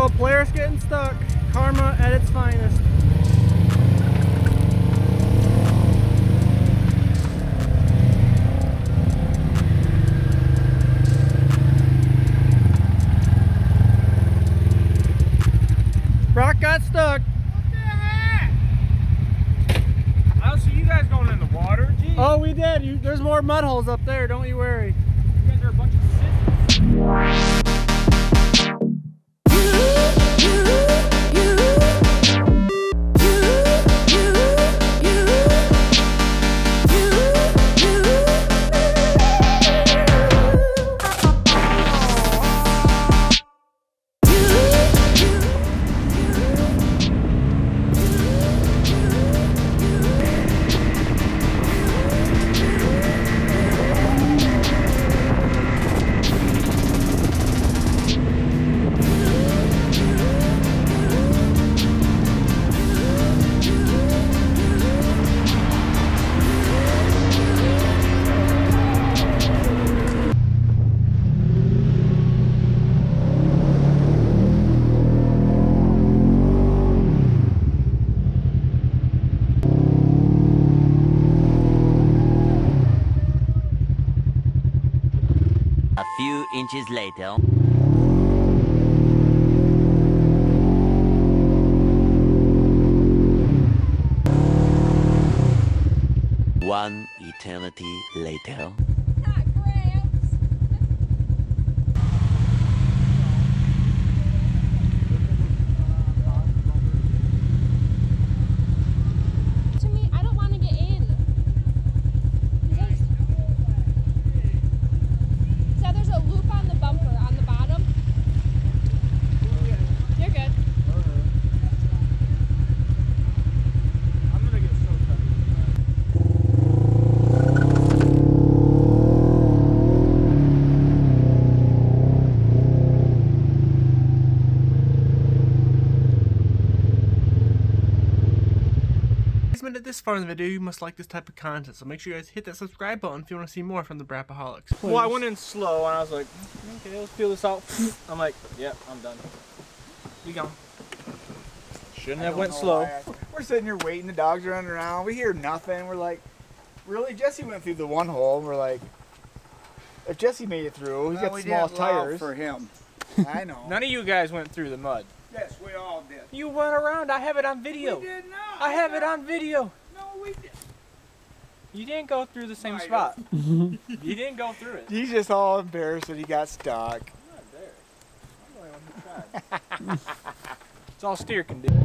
go, Polaris getting stuck. Karma at its finest. Brock got stuck. What the heck? I don't see you guys going in the water. Gee. Oh, we did. There's more mud holes up there. Don't you worry. You guys are a bunch of sissies. A few inches later. One eternity later. Made it this far in the video, you must like this type of content, so make sure you guys hit that subscribe button if you want to see more from the Brapaholics. Well, I went in slow and I was like, okay, let's feel this out. I'm like, yeah, I'm done. We gone. Shouldn't have went slow. We're sitting here waiting, the dogs are running around, we hear nothing. We're like, really? Jesse went through the one hole. We're like, if Jesse made it through, he's got the smallest tires. For him. I know. None of you guys went through the mud. Yes, we all did. You went around. I have it on video. We did not. I have it on video. No, we did. You didn't go through the same spot. You didn't go through it. He's just all embarrassed that he got stuck. I'm not embarrassed. I'm the only one who tried. It's all steer can do.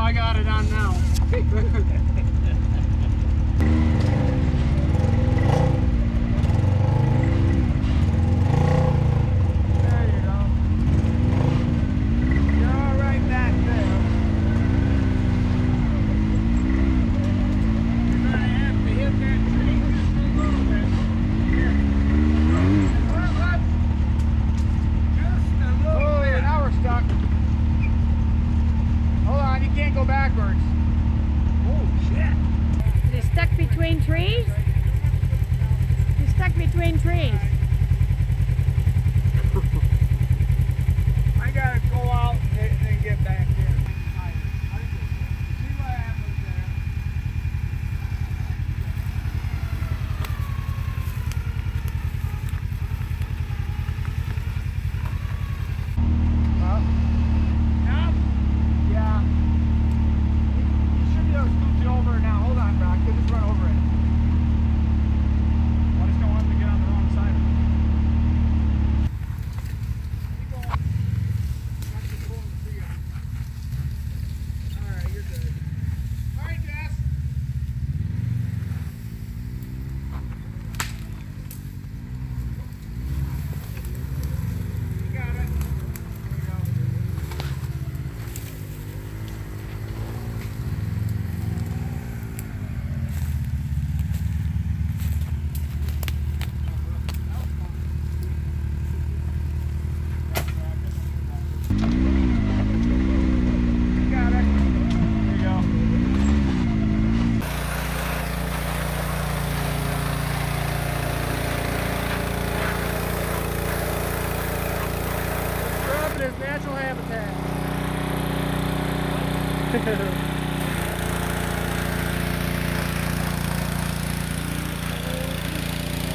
I got it on now. Between trees? You're stuck between trees. I gotta go out and then get back in. See what happens there. Now? Yeah. You should be able to scoot it over now. Hold on, Brock. You'll just run over it. I just don't want him to get on the wrong side of it. Keep going. Not just pulling the tree out. Alright, you're good. Alright, Jess. You got it. There you go. You got it. There you go. Scrub in his natural habitat.